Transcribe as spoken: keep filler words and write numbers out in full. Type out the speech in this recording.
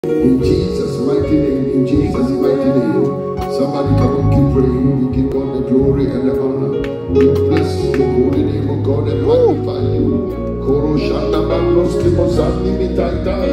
In Jesus' mighty name, in Jesus' mighty name. Somebody come and keep praying. We give God the glory and the honor. We bless the holy name of God and magnify you. Koro Shanda Bangloski Mozambi Mitaita.